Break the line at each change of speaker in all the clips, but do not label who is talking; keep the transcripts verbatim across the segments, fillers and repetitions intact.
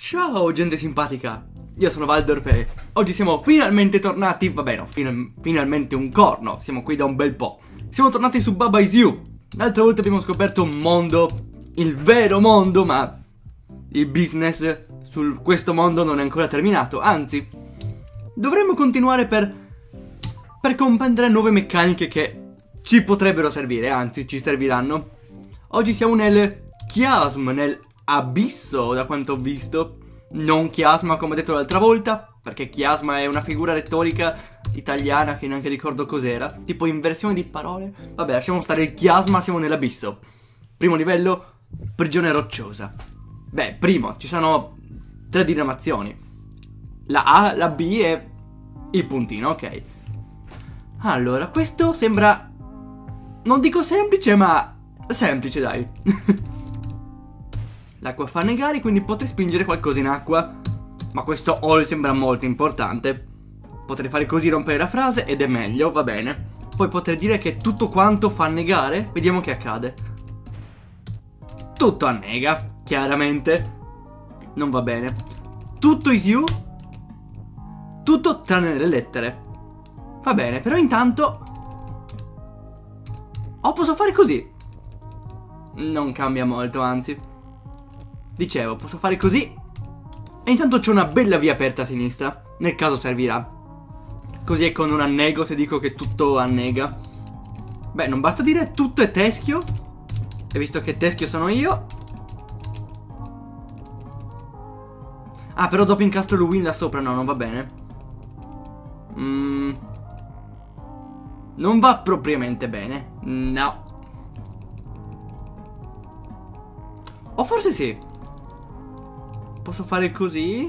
Ciao gente simpatica, io sono Valdorf e oggi siamo finalmente tornati, vabbè no, fin finalmente un corno, siamo qui da un bel po'. Siamo tornati su Baba Is You. L'altra volta abbiamo scoperto un mondo, il vero mondo, ma il business su questo mondo non è ancora terminato. Anzi, dovremmo continuare per, per comprendere nuove meccaniche che ci potrebbero servire, anzi ci serviranno. Oggi siamo nel chiasm, nel abisso, da quanto ho visto. Non chiasma come detto l'altra volta, perché chiasma è una figura retorica italiana che neanche ricordo cos'era, tipo inversione di parole. Vabbè, lasciamo stare il chiasma, siamo nell'abisso. Primo livello, prigione rocciosa. Beh, primo, ci sono tre diramazioni. La A, la B e il puntino, ok. Allora, questo sembra, non dico semplice, ma semplice, dai. L'acqua fa annegare, quindi potrei spingere qualcosa in acqua. Ma questo all sembra molto importante. Potrei fare così, rompere la frase, ed è meglio, va bene. Poi potrei dire che tutto quanto fa annegare. Vediamo che accade. Tutto annega, chiaramente. Non va bene. Tutto is you. Tutto tranne le lettere. Va bene, però intanto Oh, posso fare così. Non cambia molto, anzi. Dicevo, posso fare così. E intanto c'è una bella via aperta a sinistra, nel caso servirà. Così è con un annego se dico che tutto annega. Beh, non basta dire tutto è teschio. E visto che teschio sono io. Ah, però dopo incastro il win da sopra, no, non va bene. Mm. Non va propriamente bene. No. O forse sì. Posso fare così.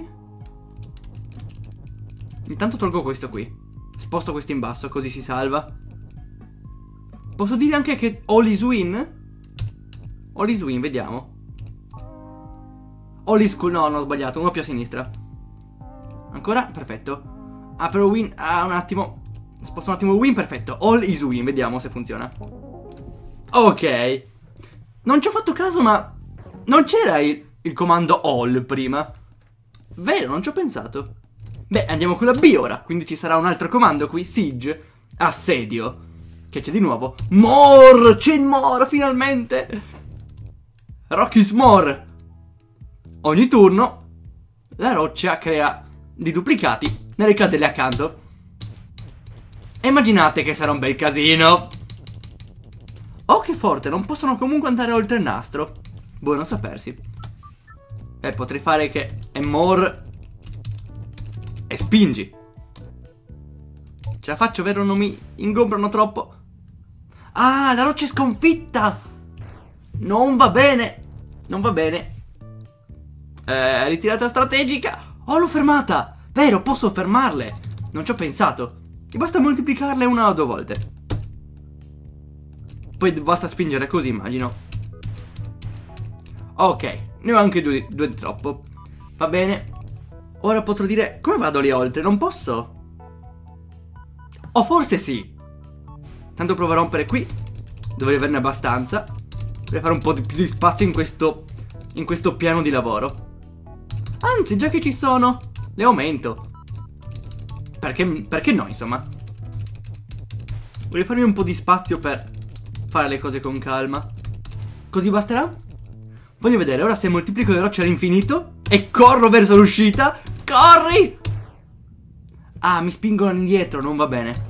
Intanto tolgo questo qui. Sposto questo in basso, così si salva. Posso dire anche che all is win? All is win, vediamo. All is cool, no, non ho sbagliato, uno più a sinistra. Ancora, perfetto. Ah, però win, ah, un attimo. Sposto un attimo il win, perfetto. All is win, vediamo se funziona. Ok. Non ci ho fatto caso, ma non c'era il, il comando all prima. Vero, non ci ho pensato. Beh, andiamo con la B ora. Quindi ci sarà un altro comando qui. Siege. Assedio. Che c'è di nuovo? More. C'è more, finalmente. Rock is more. Ogni turno la roccia crea dei duplicati nelle caselle accanto. E immaginate che sarà un bel casino. Oh, che forte. Non possono comunque andare oltre il nastro. Buono sapersi. Eh, potrei fare che è more e spingi. Ce la faccio, vero? Non mi ingombrano troppo. Ah, la roccia è sconfitta. Non va bene. Non va bene. Eh, ritirata strategica. Oh, l'ho fermata. Vero, posso fermarle. Non ci ho pensato. Mi basta moltiplicarle una o due volte. Poi basta spingere così, immagino. Ok, ne ho anche due, due di troppo. Va bene. Ora potrò dire, come vado lì oltre? Non posso? O forse sì. Tanto provo a rompere qui. Dovrei averne abbastanza. Dovrei fare un po' di più di spazio in questo, in questo piano di lavoro. Anzi, già che ci sono, le aumento. Perché, perché no, insomma. Vorrei farmi un po' di spazio per fare le cose con calma. Così basterà? Voglio vedere, ora se moltiplico le rocce all'infinito e corro verso l'uscita. Corri! Ah, mi spingono indietro, non va bene.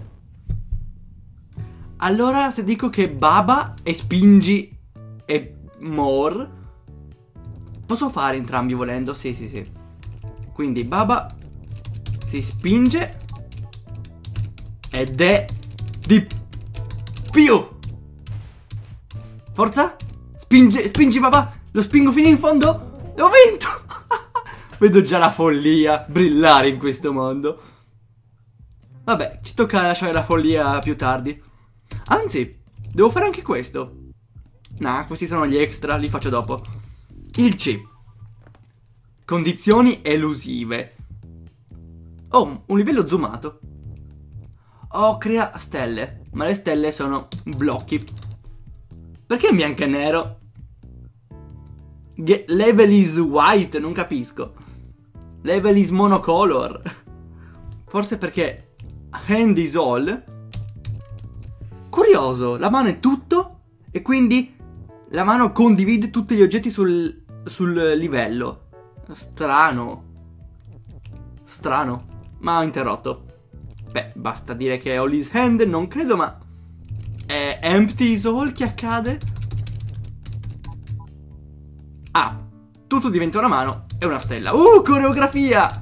Allora, se dico che Baba e spingi e more, posso fare entrambi volendo? Sì, sì, sì. Quindi Baba si spinge ed è di più. Forza. Spinge, spingi Baba. Lo spingo fino in fondo. E ho vinto. Vedo già la follia brillare in questo mondo. Vabbè, ci tocca lasciare la follia più tardi. Anzi, devo fare anche questo. Nah, questi sono gli extra, li faccio dopo. Il C. Condizioni elusive. Oh, un livello zoomato. Oh, crea stelle. Ma le stelle sono blocchi. Perché in bianco e nero? Ge level is white, non capisco. Level is monocolor. Forse perché hand is all. Curioso, la mano è tutto e quindi la mano condivide tutti gli oggetti sul, sul livello. Strano. Strano. Ma ho interrotto. Beh, basta dire che è all is hand, non credo, ma è empty is all che accade? Ah, tutto diventa una mano e una stella. Uh, coreografia!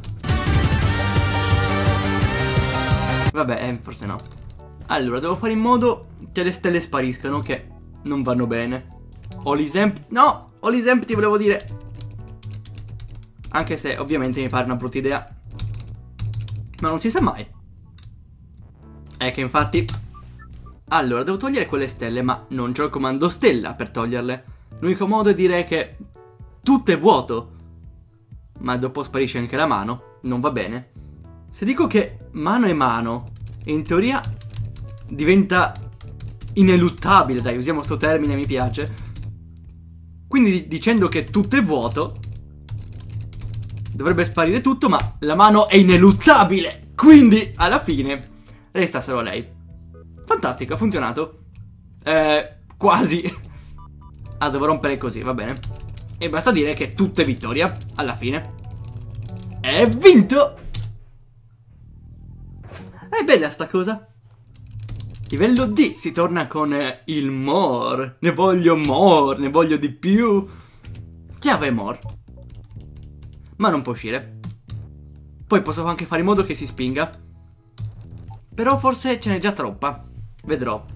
Vabbè, eh, forse no. Allora, devo fare in modo che le stelle spariscano, che non vanno bene. All is empty. No, all is empty volevo dire. Anche se ovviamente mi pare una brutta idea. Ma non si sa mai. È che infatti... Allora, devo togliere quelle stelle, ma non c'ho il comando stella per toglierle. L'unico modo è dire che tutto è vuoto. Ma dopo sparisce anche la mano. Non va bene. Se dico che mano è mano, in teoria diventa ineluttabile. Dai, usiamo sto termine, mi piace. Quindi dicendo che tutto è vuoto dovrebbe sparire tutto, ma la mano è ineluttabile. Quindi alla fine resta solo lei. Fantastico, ha funzionato. Eh, quasi. Ah, devo rompere così, va bene. E basta dire che tutto è vittoria. Alla fine è vinto. È bella sta cosa. Livello D, si torna con eh, il more. Ne voglio more, ne voglio di più. Chiave more. Ma non può uscire. Poi posso anche fare in modo che si spinga. Però forse ce n'è già troppa. Vedrò.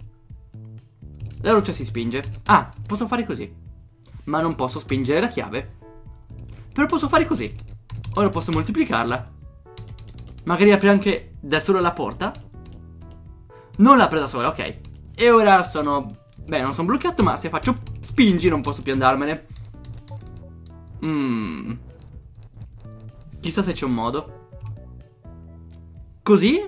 La roccia si spinge. Ah, posso fare così. Ma non posso spingere la chiave. Però posso fare così. Ora posso moltiplicarla. Magari apre anche da sola la porta. Non l'apre da sola, ok. E ora sono... Beh, non sono bloccato, ma se faccio spingi non posso più andarmene. Mmm. Chissà se c'è un modo. Così?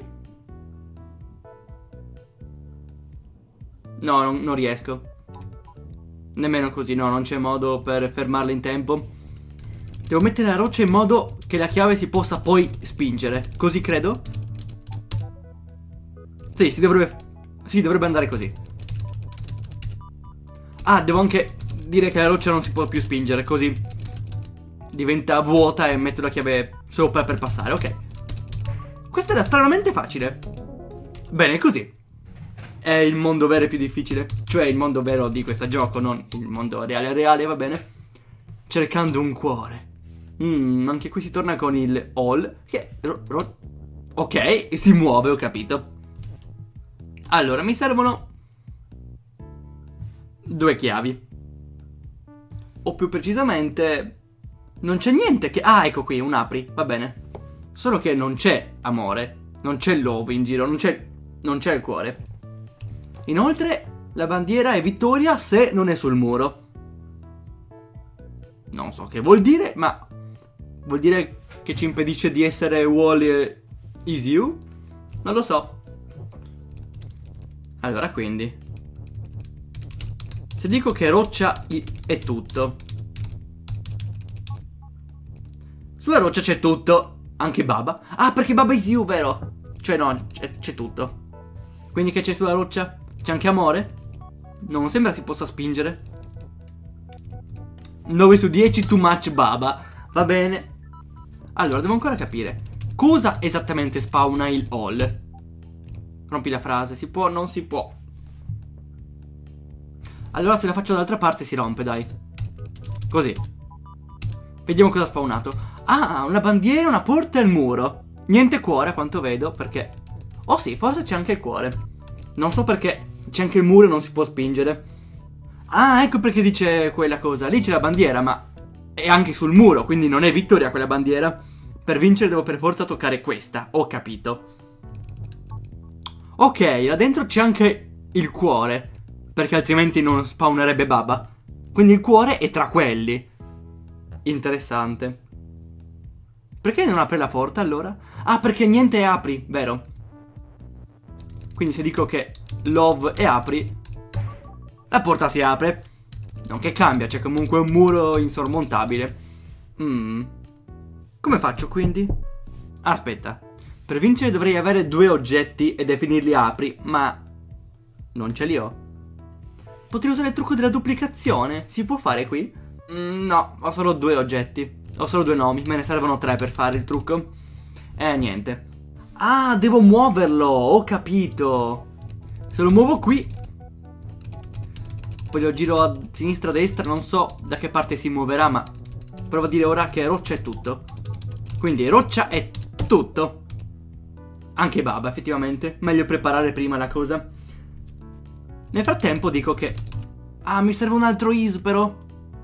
No, non, non riesco. Nemmeno così, no, non c'è modo per fermarla in tempo. Devo mettere la roccia in modo che la chiave si possa poi spingere. Così credo? Sì, si dovrebbe... Sì, dovrebbe andare così. Ah, devo anche dire che la roccia non si può più spingere, così diventa vuota e metto la chiave sopra per passare, ok. Questo era stranamente facile. Bene, così è il mondo vero e più difficile. Cioè il mondo vero di questo gioco, non il mondo reale reale, va bene. Cercando un cuore. Mm, anche qui si torna con il all che... Ok, si muove, ho capito. Allora, mi servono due chiavi. O più precisamente non c'è niente che... Ah, ecco qui, un apri, va bene. Solo che non c'è amore, non c'è love in giro, non c'è non c'è il cuore. Inoltre la bandiera è vittoria se non è sul muro. Non so che vuol dire, ma vuol dire che ci impedisce di essere wall is you? Non lo so. Allora, quindi se dico che roccia è tutto, sulla roccia c'è tutto, anche Baba. Ah, perché Baba is you, vero? Cioè no, c'è tutto. Quindi che c'è sulla roccia? C'è anche amore? Non sembra si possa spingere. nove su dieci, too much Baba. Va bene. Allora, devo ancora capire cosa esattamente spawna il all. Rompi la frase, si può, non si può. Allora se la faccio dall'altra parte si rompe, dai. Così. Vediamo cosa ha spawnato. Ah, una bandiera, una porta e il muro. Niente cuore a quanto vedo, perché... Oh sì, forse c'è anche il cuore. Non so perché c'è anche il muro e non si può spingere. Ah, ecco perché dice quella cosa. Lì c'è la bandiera, ma è anche sul muro, quindi non è vittoria quella bandiera. Per vincere devo per forza toccare questa, ho capito. Ok, là dentro c'è anche il cuore, perché altrimenti non spawnerebbe Baba. Quindi il cuore è tra quelli. Interessante. Perché non apre la porta allora? Ah, perché niente apri, vero? Quindi se dico che love e apri, la porta si apre. Non che cambia, c'è comunque un muro insormontabile. Mm. Come faccio quindi? Aspetta. Per vincere dovrei avere due oggetti e definirli apri, ma non ce li ho. Potrei usare il trucco della duplicazione? Si può fare qui? Mm, no, ho solo due oggetti. Ho solo due nomi, me ne servono tre per fare il trucco. Eh, niente. Ah, devo muoverlo, ho capito. Se lo muovo qui, poi lo giro a sinistra, a destra, non so da che parte si muoverà, ma provo a dire ora che roccia è tutto. Quindi roccia è tutto. Anche baba, effettivamente. Meglio preparare prima la cosa. Nel frattempo dico che... Ah, mi serve un altro is però.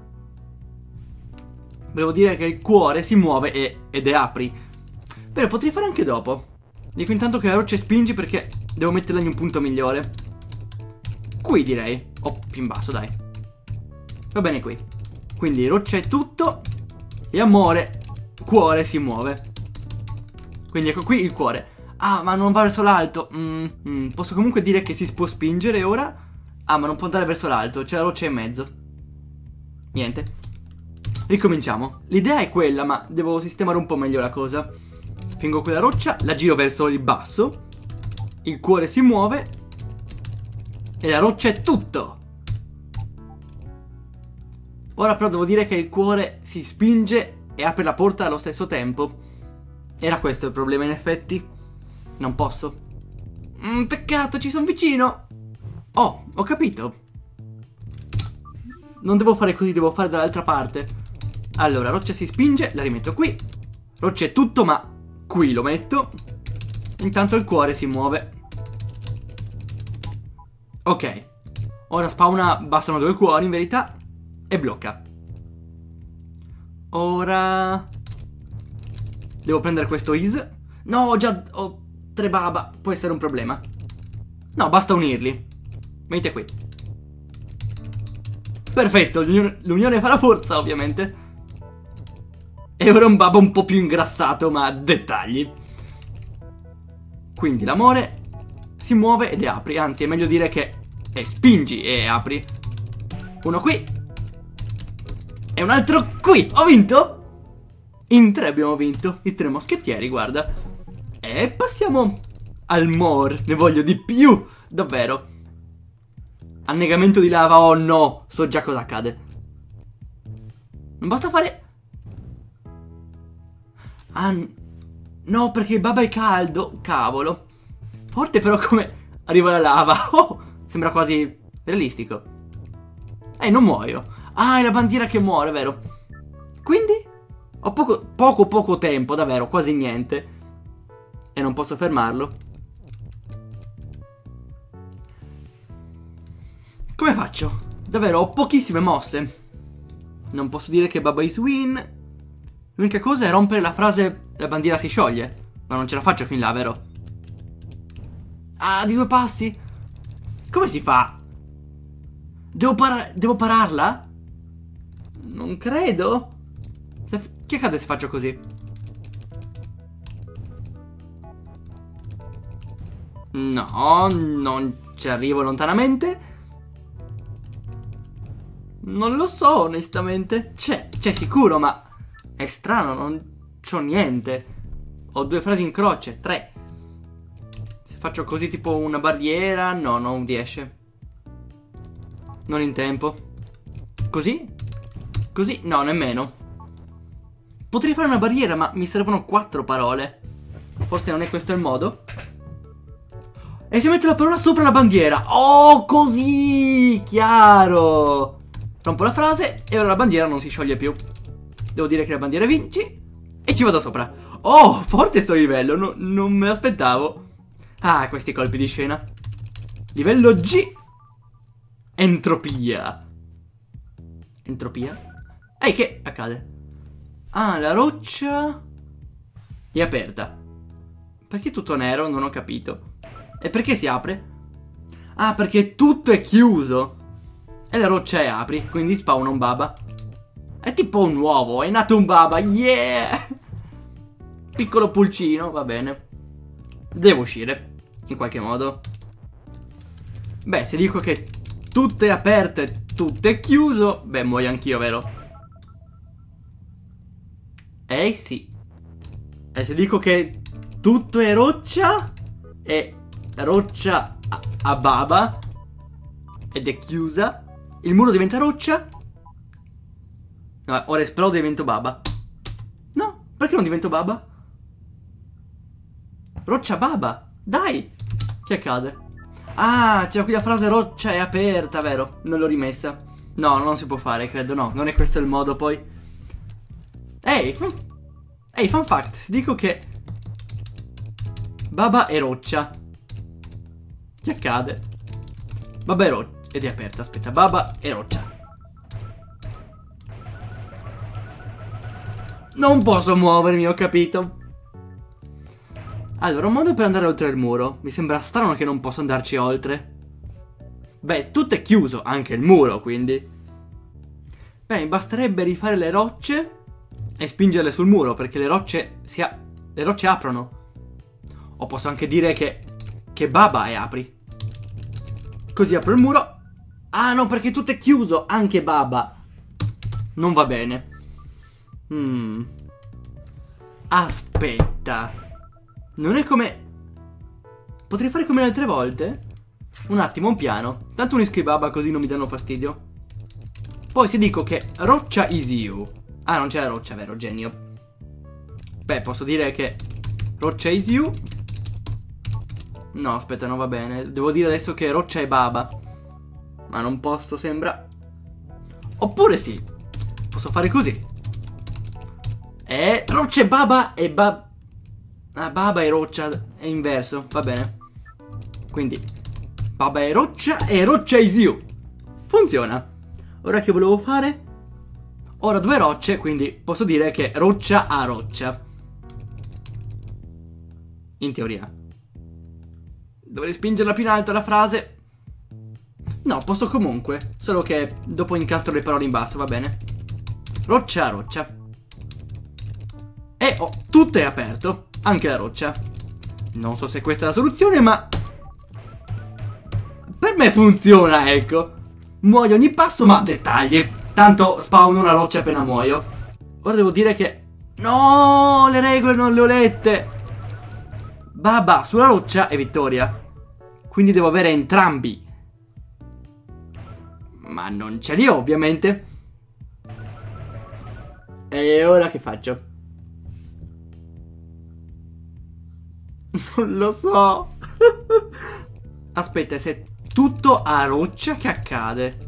Volevo dire che il cuore si muove e, ed è apri. Però potrei fare anche dopo. Dico intanto che la roccia è spingi perché devo metterla in un punto migliore. Qui direi. O più in basso, dai. Va bene qui. Quindi roccia è tutto. E amore, cuore si muove. Quindi ecco qui il cuore. Ah, ma non va verso l'alto. mm, mm, Posso comunque dire che si può spingere ora. Ah, ma non può andare verso l'alto. C'è la roccia in mezzo. Niente. Ricominciamo. L'idea è quella, ma devo sistemare un po' meglio la cosa. Spingo quella roccia, la giro verso il basso. Il cuore si muove. E la roccia è tutto. Ora però devo dire che il cuore si spinge e apre la porta allo stesso tempo. Era questo il problema in effetti. Non posso. mm, Peccato, ci sono vicino. Oh, ho capito. Non devo fare così, devo fare dall'altra parte. Allora, roccia si spinge, la rimetto qui. Roccia è tutto, ma qui lo metto. Intanto il cuore si muove. Ok. Ora spawna, bastano due cuori in verità. E blocca. Ora devo prendere questo is. No, ho già ho tre baba. Può essere un problema. No, basta unirli. Venite qui. Perfetto, l'unione fa la forza, ovviamente. E ora un baba un po' più ingrassato, ma dettagli. Quindi l'amore si muove ed è apri. Anzi, è meglio dire che è spingi e apri. Uno qui e un altro qui. Ho vinto? In tre abbiamo vinto. I tre moschettieri, guarda. E passiamo al more. Ne voglio di più. Davvero. Annegamento di lava. Oh no. So già cosa accade. Non basta fare... Ah, no, perché il baba è caldo. Cavolo. Forte però come arriva la lava. Oh, sembra quasi realistico. Eh, non muoio. Ah, è la bandiera che muore, vero? Quindi ho poco, poco, poco tempo, davvero, quasi niente. E non posso fermarlo. Come faccio? Davvero, ho pochissime mosse. Non posso dire che Baba is win. L'unica cosa è rompere la frase la bandiera si scioglie. Ma non ce la faccio fin là, vero? Ah, di due passi? Come si fa? Devo, par devo pararla? Non credo. Se che accade se faccio così? No, non ci arrivo lontanamente. Non lo so, onestamente. C'è, c'è sicuro, ma è strano, non c'ho niente. Ho due frasi in croce, tre. Se faccio così tipo una barriera, no, non riesce. Non in tempo. Così? Così? No, nemmeno. Potrei fare una barriera, ma mi servono quattro parole. Forse non è questo il modo. E si mette la parola sopra la bandiera. Oh, così! Chiaro! Rompo la frase e ora la bandiera non si scioglie più. Devo dire che la bandiera vinci e ci vado sopra. Oh, forte sto livello, no, non me l'aspettavo. Ah, questi colpi di scena. Livello G. Entropia. Entropia? Ehi, che accade? Ah, la roccia è aperta. Perché tutto nero? Non ho capito. E perché si apre? Ah, perché tutto è chiuso. E la roccia è apri, quindi spawna un baba. È tipo un uovo, è nato un baba, yeah! Piccolo pulcino, va bene. Devo uscire, in qualche modo. Beh, se dico che tutto è aperto e tutto è chiuso, beh, muoio anch'io, vero? Eh sì, E se dico che tutto è roccia e roccia a, a Baba ed è chiusa, il muro diventa roccia. No, ora esplodo e divento Baba. No, perché non divento Baba? Roccia Baba, dai! Che accade? Ah, c'è qui la frase roccia è aperta, vero? Non l'ho rimessa. No, non si può fare, credo, no. Non è questo il modo, poi. Ehi, fun... Ehi, fun fact. Dico che Baba è roccia. Che accade? Baba è roccia. Ed è aperta, aspetta. Baba è roccia. Non posso muovermi, ho capito. Allora, un modo per andare oltre il muro. Mi sembra strano che non posso andarci oltre. Beh, tutto è chiuso, anche il muro, quindi. Beh, mi basterebbe rifare le rocce e spingerle sul muro, perché le rocce si a... le rocce aprono. O posso anche dire che che Baba è apri. Così apro il muro. Ah no, perché tutto è chiuso, anche Baba. Non va bene. Hmm. Aspetta. Non è come... Potrei fare come le altre volte? Un attimo, un piano. Tanto unisco i Baba così non mi danno fastidio. Poi se dico che roccia is you. Ah, non c'è la roccia, vero, genio. Beh, posso dire che roccia is you. No, aspetta, non va bene. Devo dire adesso che roccia è Baba. Ma non posso, sembra. Oppure sì. Posso fare così. E roccia è Baba e Baba... Ah, Baba e roccia è inverso, va bene. Quindi Baba è roccia e roccia is you. Funziona. Ora che volevo fare? Ora due rocce, quindi posso dire che roccia a roccia. In teoria. Dovrei spingerla più in alto la frase. No, posso comunque. Solo che dopo incastro le parole in basso, va bene. Roccia a roccia. E oh, tutto è aperto. Anche la roccia. Non so se questa è la soluzione, ma per me funziona, ecco. Muoio ogni passo, ma dettagli. Tanto spawno una roccia appena muoio. Ora devo dire che... No, le regole non le ho lette. Baba sulla roccia e vittoria. Quindi devo avere entrambi. Ma non ce li ho, ovviamente. E ora che faccio? Non lo so. Aspetta, se è tutto a roccia, che accade?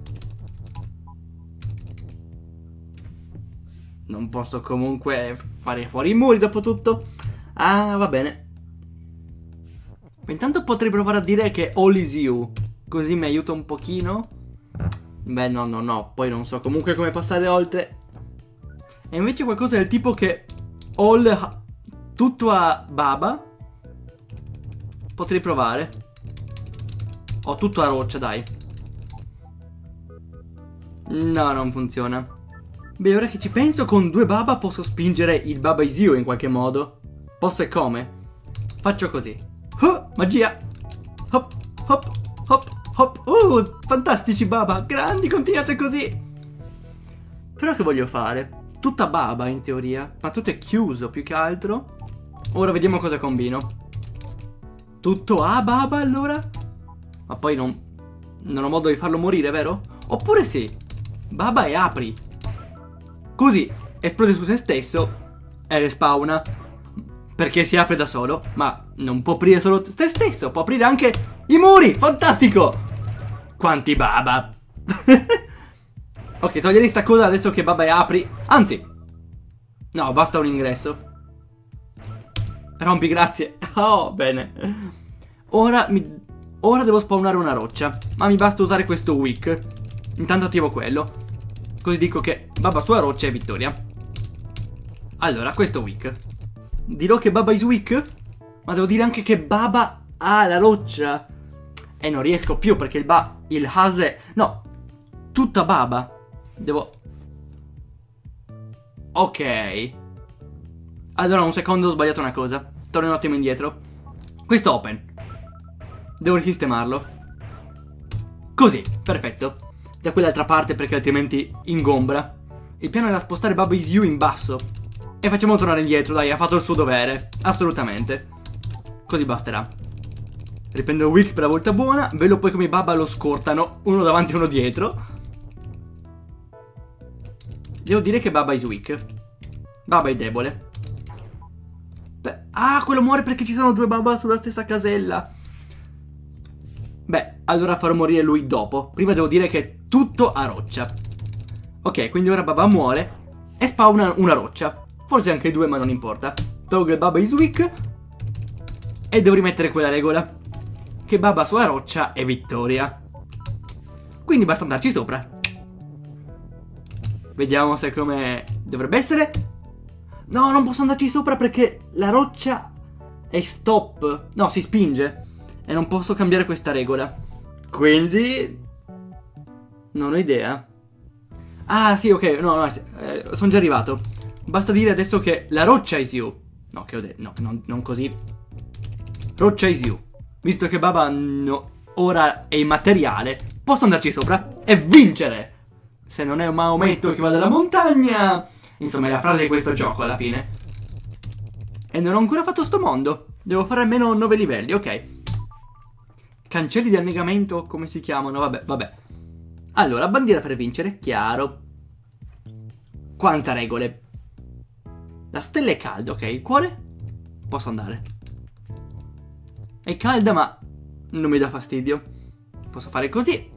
Non posso comunque fare fuori i muri dopo tutto. Ah, va bene. Intanto potrei provare a dire che all is you. Così mi aiuta un pochino. Beh, no, no, no. Poi non so comunque come passare oltre. E invece qualcosa del tipo che all... tutto a Baba. Potrei provare. Ho tutto a roccia, dai. No, non funziona. Beh, ora che ci penso, con due Baba posso spingere il Baba is you in qualche modo. Posso e come? Faccio così. Oh, magia. Hop, hop, hop, hop. Uh, fantastici Baba. Grandi, continuate così. Però che voglio fare? Tutta Baba in teoria. Ma tutto è chiuso più che altro. Ora vediamo cosa combino. Tutto a Baba allora? Ma poi non... non ho modo di farlo morire, vero? Oppure sì. Baba e apri. Così esplode su se stesso e respawna. Perché si apre da solo. Ma non può aprire solo se stesso. Può aprire anche i muri. Fantastico. Quanti Baba. Ok, togliere sta cosa adesso che Baba e apri. Anzi, no, basta un ingresso. Rompi, grazie. Oh, bene. Ora mi... Ora devo spawnare una roccia. Ma mi basta usare questo wick. Intanto attivo quello. Così dico che Baba sulla roccia è vittoria. Allora, questo wick. Dirò che Baba is weak? Ma devo dire anche che Baba ha la roccia. E non riesco più perché il ba... il has è... No, tutta Baba. Devo... Ok. Allora, un secondo, ho sbagliato una cosa. Torno un attimo indietro. Questo open. Devo risistemarlo. Così, perfetto. Da quell'altra parte perché altrimenti ingombra. Il piano era spostare Baba is you in basso. E facciamo tornare indietro, dai, ha fatto il suo dovere. Assolutamente. Così basterà. Riprendo Wick per la volta buona. Bello poi come i Baba lo scortano, uno davanti e uno dietro. Devo dire che Baba is weak. Baba è debole. Beh, ah, quello muore perché ci sono due Baba sulla stessa casella. Beh, allora farò morire lui dopo. Prima devo dire che è tutto a roccia. Ok, quindi ora Baba muore e spawna una roccia. Forse anche due, ma non importa. Tolgo il Baba is weak e devo rimettere quella regola, che Baba sulla roccia è vittoria. Quindi basta andarci sopra. Vediamo se come dovrebbe essere. No, non posso andarci sopra perché la roccia è stop. No, si spinge. E non posso cambiare questa regola. Quindi non ho idea. Ah, sì, ok. No, no, eh, sono già arrivato. Basta dire adesso che la roccia is you. No, che ho detto. No, non, non così. Roccia is you. Visto che Baba no, ora è immateriale, posso andarci sopra e vincere. Se non è un Maometto che va dalla montagna. Insomma, è la frase di questo gioco alla fine. E non ho ancora fatto sto mondo. Devo fare almeno nove livelli, ok. Cancelli di annegamento, come si chiamano? Vabbè, vabbè. Allora, bandiera per vincere, chiaro. Quanta regole. La stella è calda, ok. Il cuore? Posso andare. È calda, ma non mi dà fastidio. Posso fare così.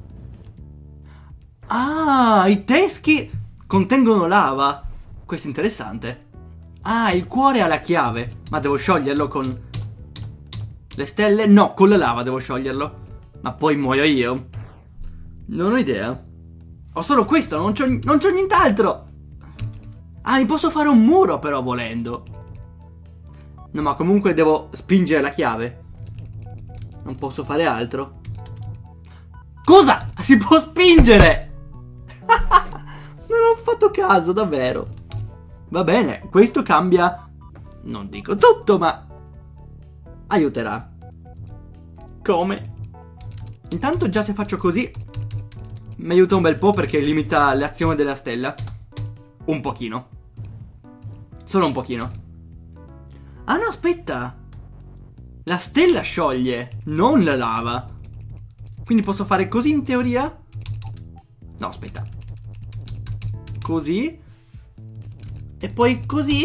Ah, i teschi contengono lava. Questo è interessante. Ah, il cuore ha la chiave. Ma devo scioglierlo con le stelle? No, con la lava devo scioglierlo. Ma poi muoio io. Non ho idea. Ho solo questo, non c'ho, non c'ho nient'altro. Ah, mi posso fare un muro però volendo. No, ma comunque devo spingere la chiave. Non posso fare altro. Cosa? Si può spingere! Non ho fatto caso, davvero. Va bene, questo cambia, non dico tutto, ma aiuterà. Come? Intanto già se faccio così mi aiuta un bel po' perché limita l'azione della stella. Un pochino. Solo un pochino. Ah no, aspetta. La stella scioglie, non la lava. Quindi posso fare così in teoria? No, aspetta. Così. E poi così.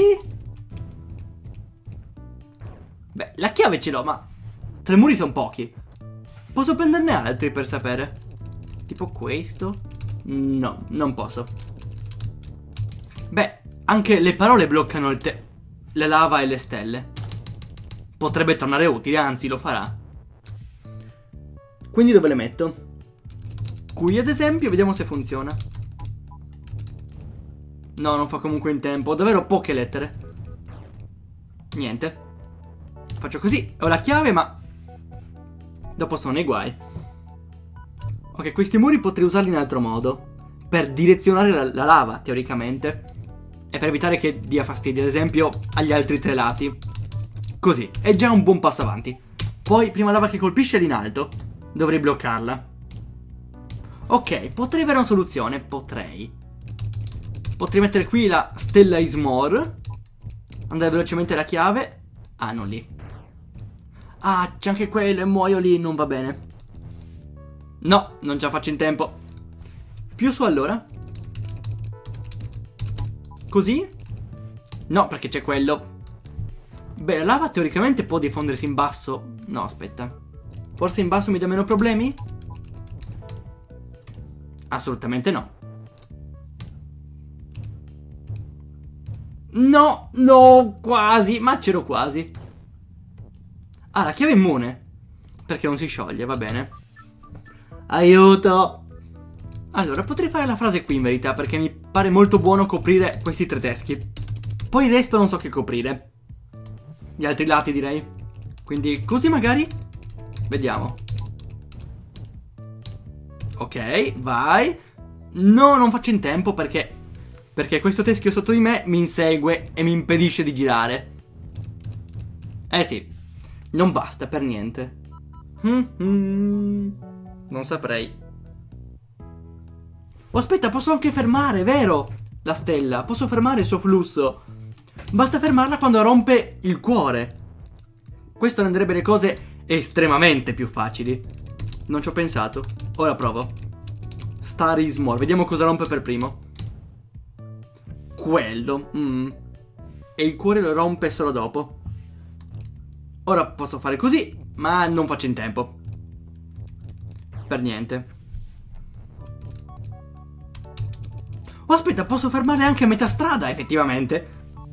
Beh, la chiave ce l'ho, ma tre muri sono pochi. Posso prenderne altri per sapere. Tipo questo. No, non posso. Beh, anche le parole bloccano il te la lava e le stelle. Potrebbe tornare utile, anzi lo farà. Quindi dove le metto? Qui ad esempio, vediamo se funziona. No, non fa comunque in tempo. Ho davvero poche lettere. Niente. Faccio così. Ho la chiave, ma dopo sono nei guai. Ok, questi muri potrei usarli in altro modo. Per direzionare la, la lava, teoricamente. E per evitare che dia fastidio, ad esempio, agli altri tre lati. Così. È già un buon passo avanti. Poi, prima lava che colpisce in alto, dovrei bloccarla. Ok, potrei avere una soluzione. Potrei. Potrei mettere qui la stella is more. Andare velocemente la chiave. Ah, non lì. Ah, c'è anche quello e muoio lì, non va bene. No, non ce la faccio in tempo. Più su allora. Così? No, perché c'è quello. Beh, la lava teoricamente può diffondersi in basso. No, aspetta. Forse in basso mi dà meno problemi? Assolutamente no. No, no, quasi, ma c'ero quasi. Ah, la chiave è immune. Perché non si scioglie, va bene. Aiuto. Allora, potrei fare la frase qui in verità, perché mi pare molto buono coprire questi tre teschi. Poi il resto non so che coprire. Gli altri lati direi. Quindi così magari. Vediamo. Ok, vai. No, non faccio in tempo perché Perché questo teschio sotto di me mi insegue e mi impedisce di girare. Eh sì, non basta per niente. Mm-hmm. Non saprei. Oh, aspetta, posso anche fermare, vero? La stella, posso fermare il suo flusso. Basta fermarla quando rompe il cuore. Questo renderebbe le cose estremamente più facili. Non ci ho pensato. Ora provo. Star is more. Vediamo cosa rompe per primo. Quello. Mm. E il cuore lo rompe solo dopo. Ora posso fare così, ma non faccio in tempo. Per niente. Oh, aspetta, posso fermarle anche a metà strada, effettivamente.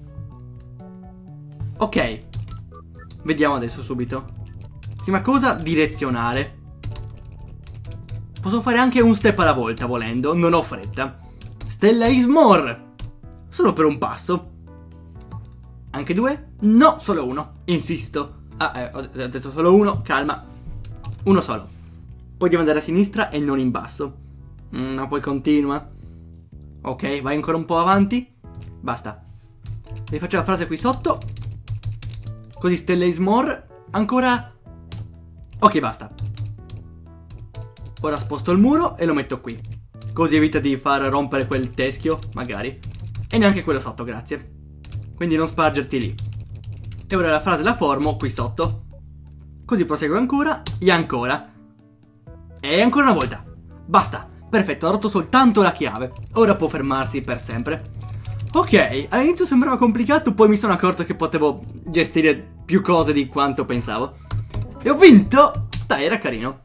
Ok. Vediamo adesso subito. Prima cosa, direzionare. Posso fare anche un step alla volta, volendo. Non ho fretta. Stella is more. Solo per un passo. Anche due? No, solo uno. Insisto. Ah, eh, ho detto solo uno. Calma. Uno solo. Poi devo andare a sinistra e non in basso. Mm, ma poi continua. Ok, vai ancora un po' avanti. Basta. Rifaccio la frase qui sotto. Così Stella is more. Ancora. Ok, basta. Ora sposto il muro e lo metto qui. Così evita di far rompere quel teschio, magari. E neanche quello sotto, grazie. Quindi non spargerti lì. E ora la frase la formo qui sotto. Così proseguo ancora e ancora. E ancora una volta. Basta. Perfetto, ho rotto soltanto la chiave. Ora può fermarsi per sempre. Ok, all'inizio sembrava complicato, poi mi sono accorto che potevo gestire più cose di quanto pensavo. E ho vinto! Dai, era carino.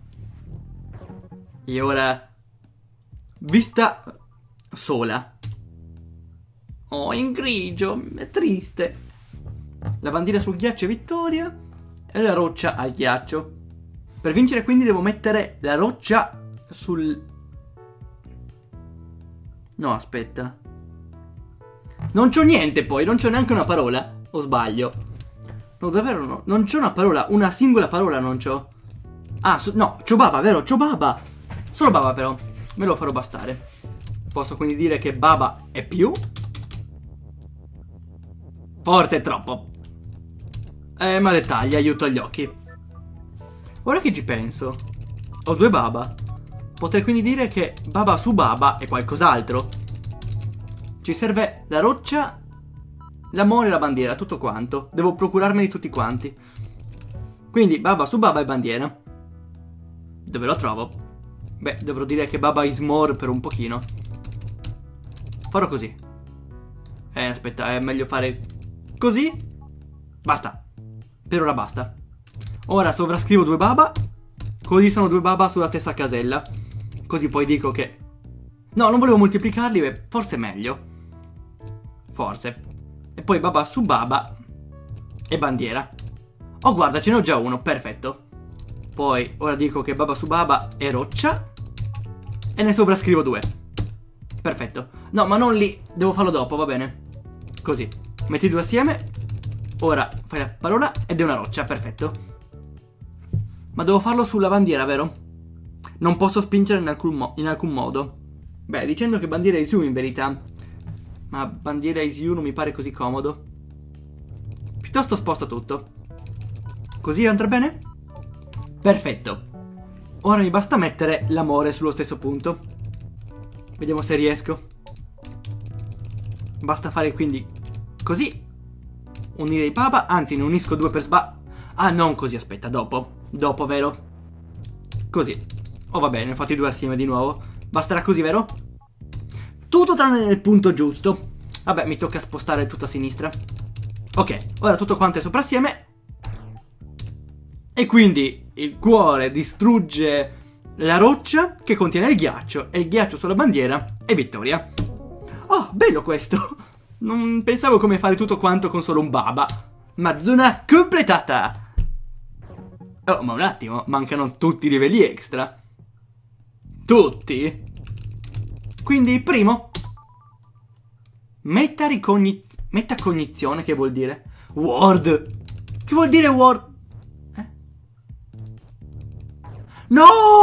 E ora... vista sola. Oh, in grigio, è triste. La bandiera sul ghiaccio è vittoria e la roccia al ghiaccio. Per vincere quindi devo mettere la roccia sul... No, aspetta. Non c'ho niente poi, non c'ho neanche una parola. O sbaglio? No, davvero no. Non c'ho una parola, una singola parola non c'ho. Ah, so, no, c'ho baba, vero? C'ho baba. Solo baba però. Me lo farò bastare. Posso quindi dire che baba è più? Forse è troppo. Eh, ma dettagli, aiuto agli occhi. Ora che ci penso, ho due baba. Potrei quindi dire che baba su baba è qualcos'altro. Ci serve la roccia, l'amore e la bandiera, tutto quanto. Devo procurarmeli tutti quanti. Quindi baba su baba e bandiera. Dove lo trovo? Beh, dovrò dire che baba is more per un pochino. Farò così. Eh, aspetta, è meglio fare così. Basta. Per ora basta. Ora sovrascrivo due baba. Così sono due baba sulla stessa casella. Così poi dico che... No, non volevo moltiplicarli, beh, forse è meglio. Forse. E poi baba su baba e bandiera. Oh, guarda, ce ne ho già uno, perfetto. Poi, ora dico che baba su baba è roccia. E ne sovrascrivo due. Perfetto. No, ma non lì, devo farlo dopo, va bene. Così. Metti i due assieme. Ora fai la parola ed è una roccia, perfetto. Ma devo farlo sulla bandiera, vero? Non posso spingere in alcun, mo in alcun modo. Beh, dicendo che bandiera is you in verità. Ma bandiera is you non mi pare così comodo. Piuttosto sposto tutto. Così andrà bene? Perfetto. Ora mi basta mettere l'amore sullo stesso punto. Vediamo se riesco. Basta fare quindi così. Unire i baba, anzi ne unisco due per sba... Ah, non così, aspetta, dopo. Dopo, vero? Così. Oh, va bene, ho fatto i due assieme di nuovo. Basterà così, vero? Tutto tranne nel punto giusto. Vabbè, mi tocca spostare tutto a sinistra. Ok, ora tutto quanto è sopra assieme. E quindi il cuore distrugge la roccia che contiene il ghiaccio. E il ghiaccio sulla bandiera è vittoria. Oh, bello questo. Non pensavo come fare tutto quanto con solo un baba. Ma zona completata. Oh, ma un attimo, mancano tutti i livelli extra. Tutti? Quindi, primo, metacognizione. Metacognizione, che vuol dire? Word. Che vuol dire word? Eh? No!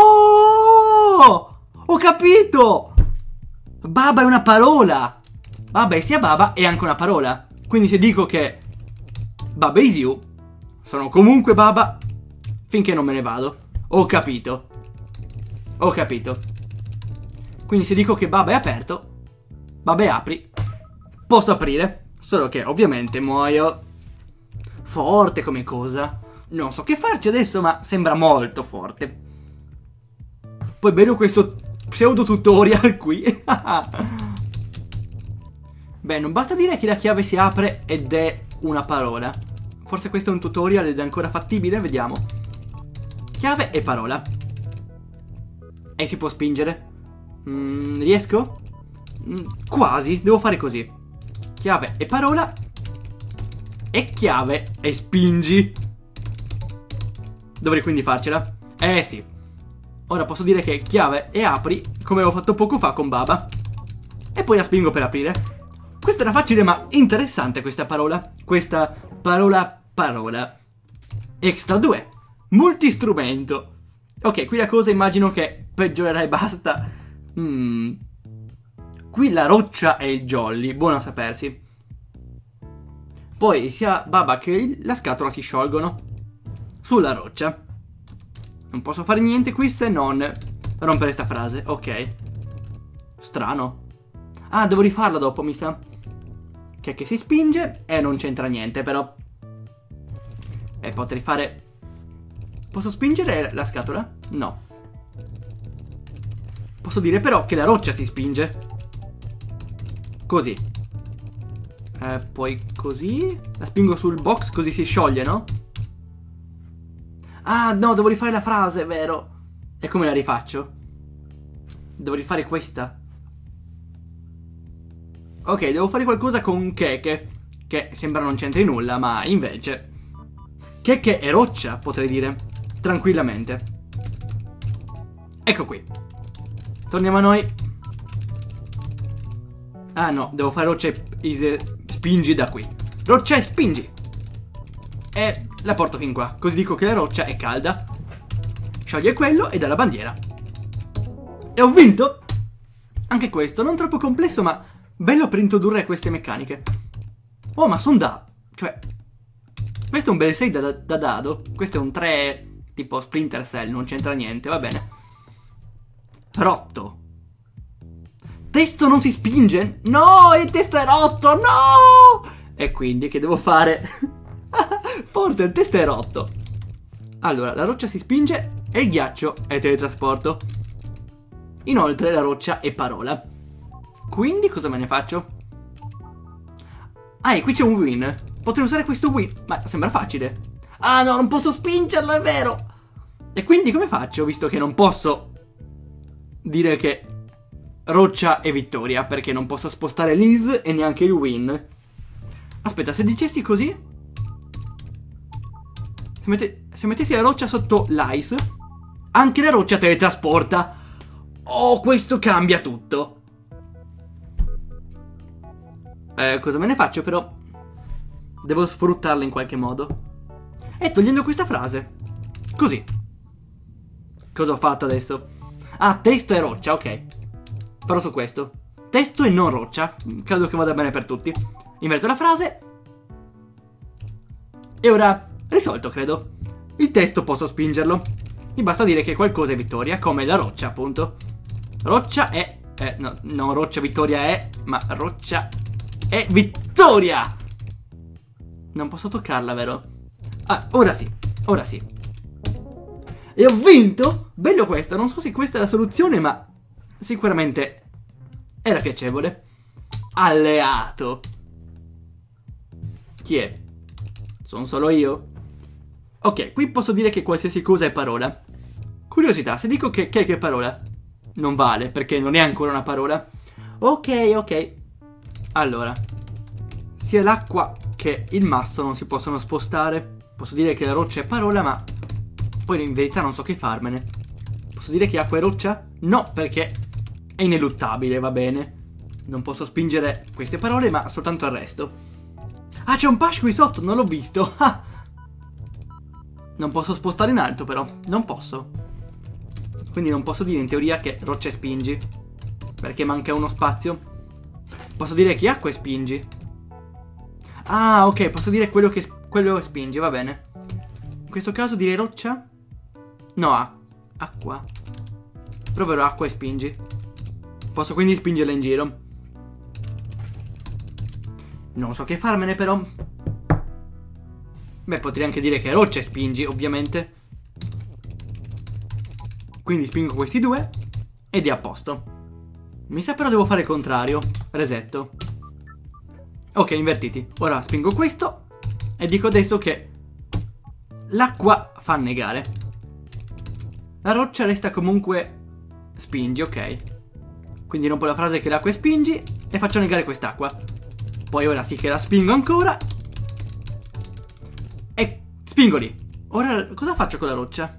Ho capito! Baba è una parola. Baba è sia baba e anche una parola. Quindi se dico che baba is you, sono comunque baba finché non me ne vado. Ho capito. Ho capito. Quindi se dico che baba è aperto, baba è apri, posso aprire. Solo che ovviamente muoio. Forte come cosa. Non so che farci adesso, ma sembra molto forte. Poi vedo questo pseudo tutorial qui. Beh, non basta dire che la chiave si apre ed è una parola. Forse questo è un tutorial ed è ancora fattibile, vediamo. Chiave e parola. E si può spingere. Mm, riesco? Mm, quasi, devo fare così. Chiave e parola. E chiave e spingi. Dovrei quindi farcela. Eh sì. Ora posso dire che chiave e apri, come avevo fatto poco fa con Baba. E poi la spingo per aprire. Questa era facile ma interessante questa parola. Questa parola parola. Extra due. Multistrumento. Ok, qui la cosa immagino che peggiorerà e basta. Mm. Qui la roccia e il jolly, buono a sapersi. Poi sia Baba che la scatola si sciolgono sulla roccia. Non posso fare niente qui se non rompere sta frase. Ok. Strano. Ah, devo rifarla dopo, mi sa. Che che si spinge e non c'entra niente, però. E potrei fare... Posso spingere la scatola? No. Posso dire però che la roccia si spinge. Così. Eh, poi così. La spingo sul box così si scioglie, no? Ah, no, devo rifare la frase, vero? E come la rifaccio? Devo rifare questa. Ok, devo fare qualcosa con Keke, che sembra non c'entri nulla, ma invece Keke e roccia, potrei dire, tranquillamente. Ecco qui. Torniamo a noi. Ah no, devo fare roccia e spingi da qui. Roccia e spingi. E la porto fin qua, così dico che la roccia è calda. Scioglie quello e dà la bandiera. E ho vinto! Anche questo, non troppo complesso, ma bello per introdurre queste meccaniche. Oh, ma son da... Cioè... Questo è un bel sei da, da, da dado. Questo è un tre tipo Splinter Cell, non c'entra niente, va bene. Rotto. Testo non si spinge? No, il testo è rotto, no! E quindi che devo fare? Forte, il testo è rotto. Allora, la roccia si spinge e il ghiaccio è teletrasporto. Inoltre la roccia è parola. Quindi cosa me ne faccio? Ah, e qui c'è un win. Potrei usare questo win. Ma sembra facile. Ah no, non posso spingerlo, è vero. E quindi come faccio, visto che non posso dire che roccia è vittoria, perché non posso spostare l'is e neanche il win. Aspetta, se dicessi così, se, mette, se mettessi la roccia sotto l'ice, anche la roccia teletrasporta. Oh, questo cambia tutto. Eh, cosa me ne faccio però? Devo sfruttarla in qualche modo. E togliendo questa frase. Così. Cosa ho fatto adesso? Ah, testo e roccia, ok. Farò su questo. Testo e non roccia. Credo che vada bene per tutti. Inverto la frase. E ora, risolto credo. Il testo posso spingerlo. Mi basta dire che qualcosa è vittoria, come la roccia appunto. Roccia è... Eh, no, non roccia vittoria è, ma roccia è vittoria! Non posso toccarla, vero? Ah, ora sì, ora sì. E ho vinto? Bello questo, non so se questa è la soluzione, ma sicuramente era piacevole. Alleato. Chi è? Sono solo io? Ok, qui posso dire che qualsiasi cosa è parola. Curiosità, se dico che che è parola, non vale, perché non è ancora una parola. Ok, ok. Allora, sia l'acqua che il masso non si possono spostare. Posso dire che la roccia è parola, ma poi in verità non so che farmene. Posso dire che acqua è roccia? No, perché è ineluttabile, va bene. Non posso spingere queste parole, ma soltanto il resto. Ah, c'è un push qui sotto, non l'ho visto. Ah. Non posso spostare in alto, però. Non posso. Quindi non posso dire in teoria che roccia e spingi, perché manca uno spazio. Posso dire che acqua e spingi. Ah, ok, posso dire quello che quello spingi, va bene. In questo caso direi roccia? No, acqua. Proverò acqua e spingi. Posso quindi spingerla in giro. Non so che farmene però. Beh, potrei anche dire che roccia e spingi, ovviamente. Quindi spingo questi due ed è a posto. Mi sa però devo fare il contrario. Resetto. Ok, invertiti. Ora spingo questo e dico adesso che l'acqua fa annegare. La roccia resta comunque spingi, ok. Quindi rompo la frase che l'acqua è spingi e faccio annegare quest'acqua. Poi ora sì che la spingo ancora e spingo lì. Ora cosa faccio con la roccia?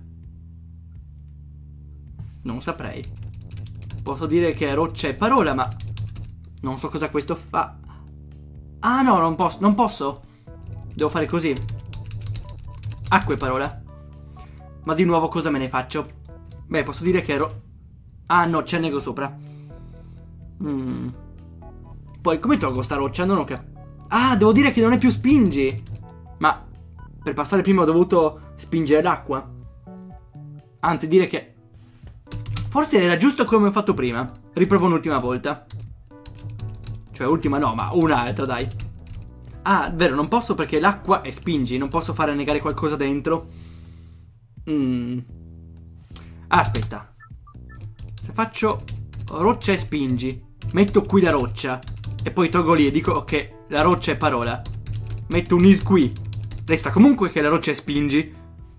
Non saprei. Posso dire che roccia è parola, ma non so cosa questo fa. Ah no, non posso, non posso. Devo fare così. Acqua è parola. Ma di nuovo cosa me ne faccio? Beh, posso dire che ero... Ah no, c'è nego sopra. Mm. Poi come tolgo sta roccia? Non ho capito. Ah, devo dire che non è più spingi. Ma per passare prima ho dovuto spingere l'acqua. Anzi, dire che forse era giusto come ho fatto prima. Riprovo un'ultima volta. Cioè ultima no, ma un'altra dai. Ah, vero, non posso perché l'acqua è spingi. Non posso fare annegare qualcosa dentro. Mm. Aspetta. Se faccio roccia e spingi, metto qui la roccia e poi tolgo lì e dico che la roccia è parola. Metto un is qui. Resta comunque che la roccia è spingi.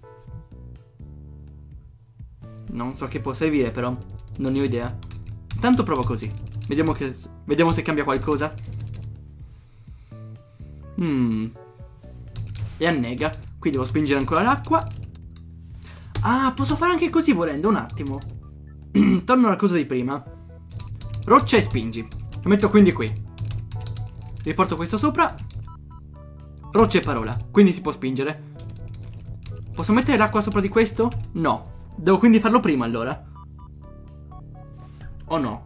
Non so che può servire però. Non ne ho idea. Intanto provo così. Vediamo, che, vediamo se cambia qualcosa. Mm. E annega. Qui devo spingere ancora l'acqua. Ah, posso fare anche così volendo, un attimo. Torno alla cosa di prima. Roccia e spingi. Lo metto quindi qui. Riporto questo sopra. Roccia e parola. Quindi si può spingere. Posso mettere l'acqua sopra di questo? No. Devo quindi farlo prima allora. O no?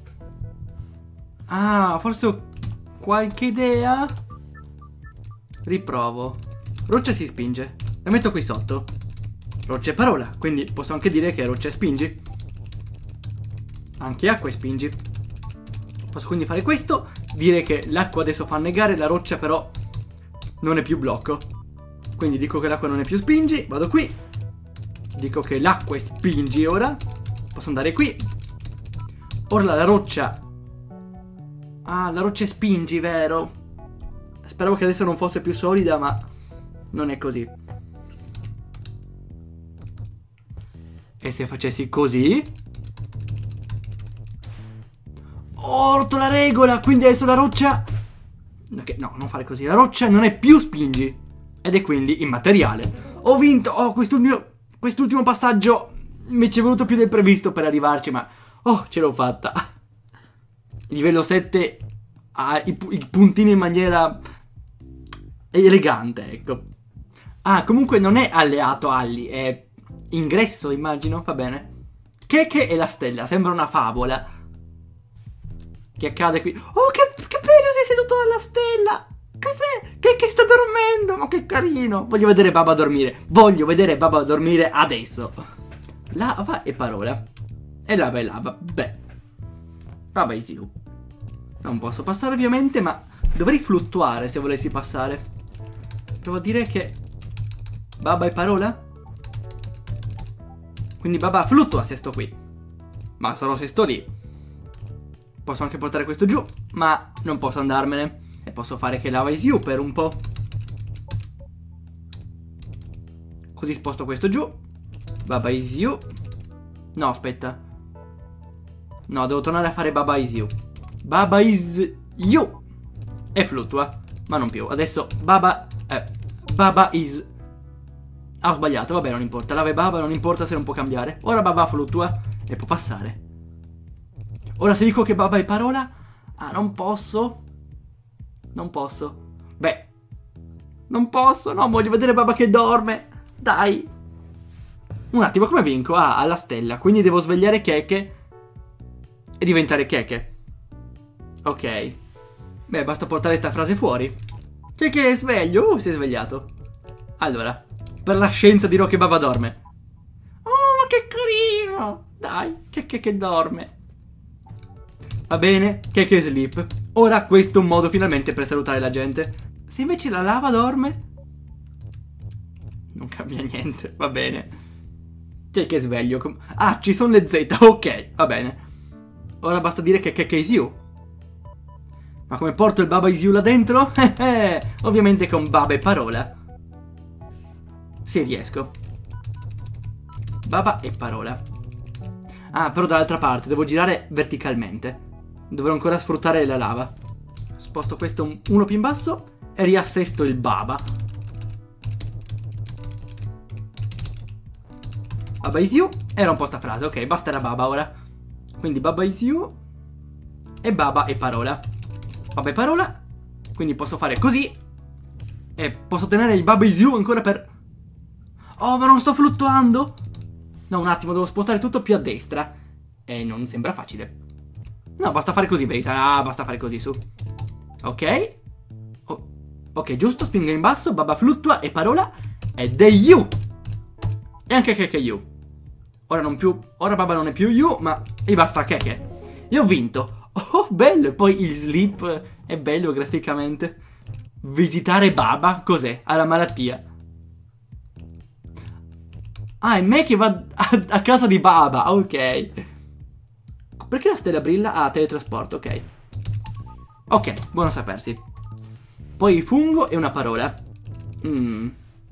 Ah, forse ho qualche idea. Riprovo. Roccia si spinge. La metto qui sotto. Roccia e parola. Quindi posso anche dire che roccia e spingi. Anche acqua e spingi. Posso quindi fare questo. Dire che l'acqua adesso fa annegare. La roccia però non è più blocco. Quindi dico che l'acqua non è più spingi. Vado qui. Dico che l'acqua è spingi ora. Posso andare qui. Ora la roccia. Ah, la roccia è spingi, vero? Speravo che adesso non fosse più solida, ma non è così. E se facessi così? Ho rotto la regola, quindi adesso la roccia... Okay, no, non fare così. La roccia non è più spingi. Ed è quindi immateriale. Ho vinto! Oh, quest'ultimo quest'ultimo passaggio mi ci è voluto più del previsto per arrivarci, ma... Oh, ce l'ho fatta. Livello sette ha i, i puntini in maniera elegante, ecco. Ah, comunque non è alleato Alli, è ingresso, immagino, va bene. Keke e la stella, sembra una favola. Che accade qui? Oh, che, che bello, sei seduto alla stella! Cos'è? Keke sta dormendo, ma che carino! Voglio vedere Baba dormire, voglio vedere Baba dormire adesso. Lava e parola. E lava e lava, beh. Baba is you. Non posso passare ovviamente, ma dovrei fluttuare se volessi passare. Provo a dire che Baba è parola? Quindi Baba fluttua se sto qui. Ma solo se sto lì. Posso anche portare questo giù, ma non posso andarmene. E posso fare che lava is you per un po'. Così sposto questo giù. Baba is you. No, aspetta. No, devo tornare a fare Baba is you. Baba is you. E fluttua. Ma non più. Adesso Baba... Eh, Baba is... Ah, ho sbagliato. Vabbè, non importa. Lava e Baba non importa se non può cambiare. Ora Baba fluttua e può passare. Ora se dico che Baba è parola... Ah, non posso. Non posso. Beh. Non posso. No, voglio vedere Baba che dorme. Dai. Un attimo, come vinco? Ah, alla stella. Quindi devo svegliare Keke e diventare Keke. Ok. Beh, basta portare sta frase fuori. Keke è sveglio. Uh, si è svegliato. Allora, per la scienza dirò che Baba dorme. Oh, ma che carino. Dai, Keke che dorme. Va bene, Keke sleep. Ora questo è un modo finalmente per salutare la gente. Se invece la lava dorme, non cambia niente, va bene. Chi è che è sveglio? Ah, ci sono le Z, ok, va bene. Ora basta dire che che is you. Ma come porto il Baba is you là dentro? Ovviamente con Baba e parola. Se riesco. Baba e parola. Ah, però dall'altra parte devo girare verticalmente. Dovrò ancora sfruttare la lava. Sposto questo uno più in basso e riassesto il Baba. Baba is you. Era un po' sta frase, ok, basta la Baba ora. Quindi Baba is you e Baba e parola. Baba e parola. Quindi posso fare così. E posso tenere il Baba is you ancora per... Oh, ma non sto fluttuando. No, un attimo, devo spostare tutto più a destra. E non sembra facile. No, basta fare così in verità. Ah, basta fare così, su. Ok. Oh. Ok, giusto, spingo in basso, Baba fluttua e parola. Ed è you. E anche Keke you. Ora non più... Ora Baba non è più you, ma mi basta Keke. Io ho vinto. Oh, bello. E poi il sleep è bello graficamente. Visitare Baba, cos'è? Ha la malattia. Ah, è me che va a, a casa di Baba, ok. Perché la stella brilla? Ah, teletrasporto, ok. Ok, buono sapersi. Poi fungo e una parola. Mm.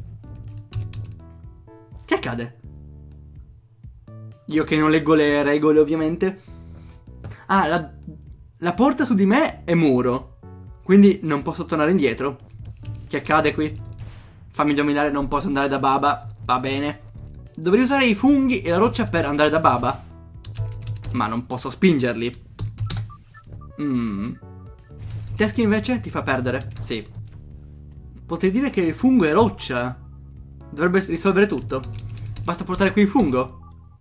Che accade? Io che non leggo le regole, ovviamente. Ah, la, la porta su di me è muro. Quindi non posso tornare indietro. Che accade qui? Fammi dominare, non posso andare da Baba. Va bene. Dovrei usare i funghi e la roccia per andare da Baba. Ma non posso spingerli. Mm. Teschi invece ti fa perdere. Sì. Potrei dire che il fungo è roccia. Dovrebbe risolvere tutto. Basta portare qui il fungo.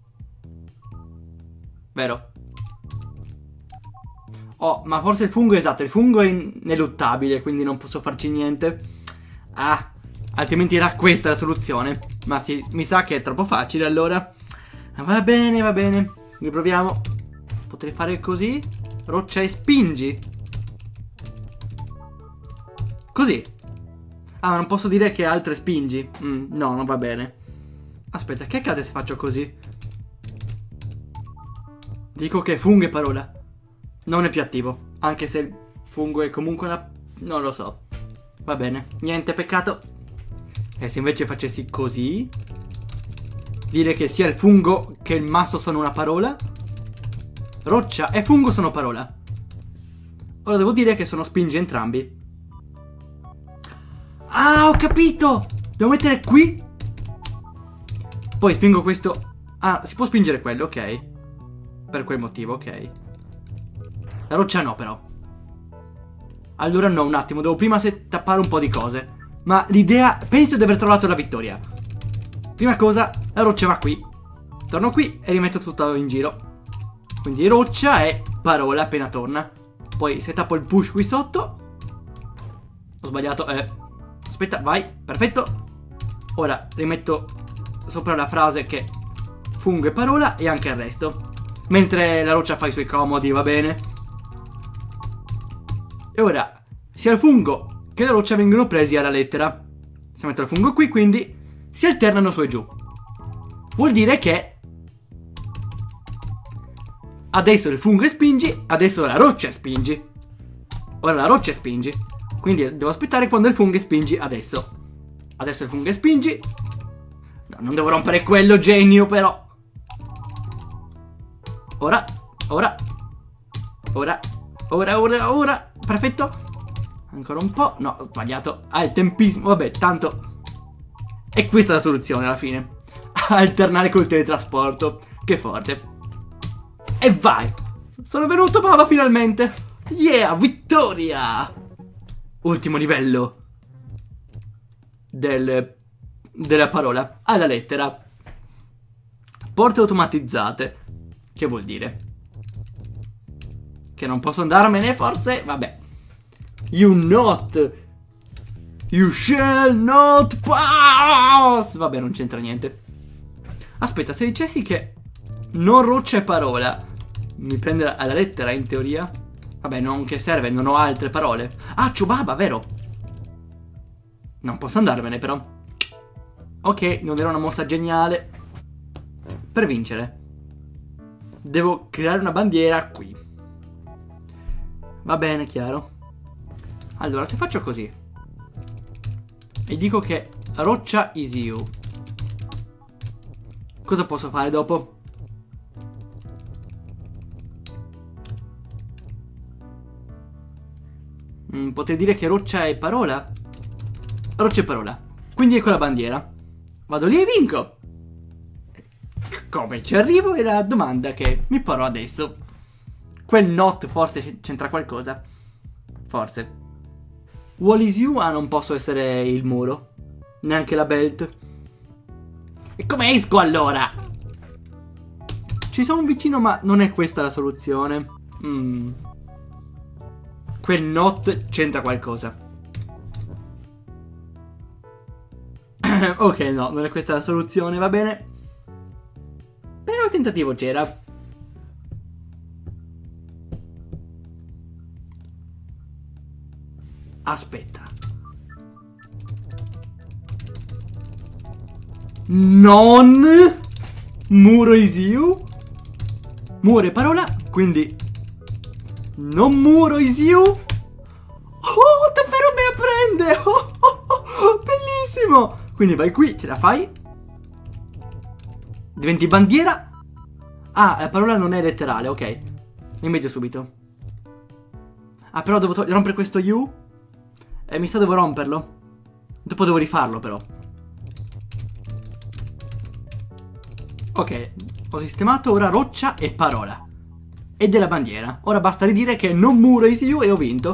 Vero? Oh, ma forse il fungo è esatto. Il fungo è ineluttabile, quindi non posso farci niente. Ah, altrimenti era questa la soluzione. Ma sì, mi sa che è troppo facile allora. Va bene, va bene. Riproviamo. Potrei fare così. Roccia e spingi. Così. Ah, ma non posso dire che altro è spingi. Mm, no, non va bene. Aspetta, che accade se faccio così? Dico che fungo e parola. Non è più attivo. Anche se il fungo è comunque una... Non lo so. Va bene. Niente, peccato. E se invece facessi così? Dire che sia il fungo che il masso sono una parola? Roccia e fungo sono parola. Ora devo dire che sono spingi entrambi. Ah, ho capito! Devo mettere qui. Poi spingo questo. Ah, si può spingere quello, ok. Per quel motivo, ok. La roccia no, però. Allora no, un attimo. Devo prima tappare un po' di cose. Ma l'idea... Penso di aver trovato la vittoria. Prima cosa, la roccia va qui. Torno qui e rimetto tutto in giro. Quindi roccia e parola appena torna. Poi se tappo il push qui sotto. Ho sbagliato, eh. Aspetta, vai, perfetto. Ora rimetto sopra la frase che fungo e parola e anche il resto. Mentre la roccia fa i suoi comodi, va bene. E ora, sia il fungo che la roccia vengono presi alla lettera. Se metto il fungo qui, quindi si alternano su e giù. Vuol dire che adesso il fungo è spingi, adesso la roccia è spingi. Ora la roccia è spingi. Quindi devo aspettare quando il fungo è spingi adesso. Adesso il fungo è spingi. No, non devo rompere quello, genio, però. Ora, ora. Ora, ora, ora, ora. Perfetto. Ancora un po'. No, ho sbagliato. Ah, il tempismo. Vabbè, tanto. E questa è la soluzione alla fine. Alternare col teletrasporto. Che forte. E vai. Sono venuto, Baba, finalmente. Yeah, vittoria. Ultimo livello del, della parola alla lettera. Porte automatizzate. Che vuol dire? Che non posso andarmene, forse? Vabbè. You not. You shall not pass. Vabbè, non c'entra niente. Aspetta, se dicessi che non roccia e parola mi prende alla lettera in teoria. Vabbè, non che serve, non ho altre parole. Ah, Chubaba, vero? Non posso andarmene, però. Ok, non era una mossa geniale. Per vincere devo creare una bandiera qui. Va bene, chiaro. Allora, se faccio così e dico che roccia is you, cosa posso fare dopo? Mm, potrei dire che roccia è parola? Roccia è parola. Quindi ecco la bandiera. Vado lì e vinco. Come ci arrivo è la domanda che mi porrò adesso. Quel not forse c'entra qualcosa. Forse. Wall is you? Ah, non posso essere il muro. Neanche la belt. E come esco allora? Ci sono vicino, ma non è questa la soluzione. Mm. Quel not c'entra qualcosa. Ok, no, non è questa la soluzione, va bene. Però il tentativo c'era. Aspetta. Non muro is you. Muro è parola, quindi non muro is you. Oh, davvero me la prende. Oh, oh, oh, bellissimo. Quindi vai qui, ce la fai. Diventi bandiera. Ah, la parola non è letterale, ok. Mi metto subito. Ah, però devo rompere questo you. E mi sa devo romperlo. Dopo devo rifarlo però. Ok, ho sistemato. Ora roccia e parola. E della bandiera. Ora basta ridire che non muro is you e ho vinto.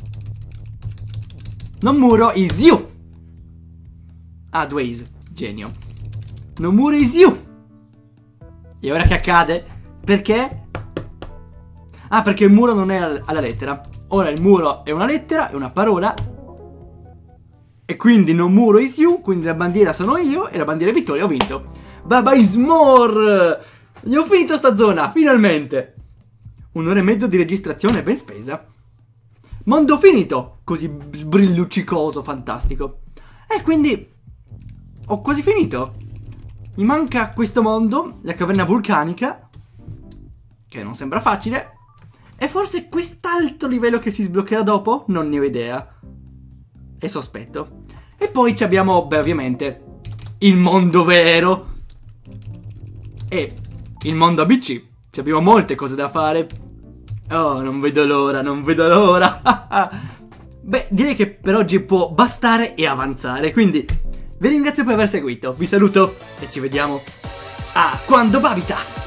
Non muro is you. Ah, due is. Genio. Non muro is you. E ora che accade? Perché? Ah, perché il muro non è alla lettera. Ora il muro è una lettera, è una parola. E quindi non muro is you. Quindi la bandiera sono io. E la bandiera è vittoria, ho vinto. Baba is more. Io ho finito sta zona, finalmente. Un'ora e mezzo di registrazione ben spesa. Mondo finito. Così sbrilluccicoso, fantastico. E quindi ho quasi finito. Mi manca questo mondo, la caverna vulcanica, che non sembra facile. E forse quest'altro livello che si sbloccherà dopo? Non ne ho idea. È sospetto. E poi ci abbiamo, beh, ovviamente, il mondo vero. E il mondo A B C. Ci abbiamo molte cose da fare. Oh, non vedo l'ora, non vedo l'ora. Beh, direi che per oggi può bastare e avanzare. Quindi vi ringrazio per aver seguito. Vi saluto e ci vediamo a quando babita.